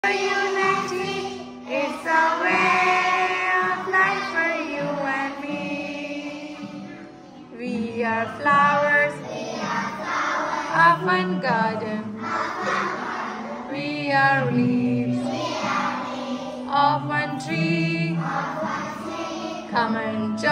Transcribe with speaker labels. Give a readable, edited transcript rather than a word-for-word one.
Speaker 1: Unity, it's a way of life for you and me. We are flowers of one garden. We are leaves of one tree. Come and join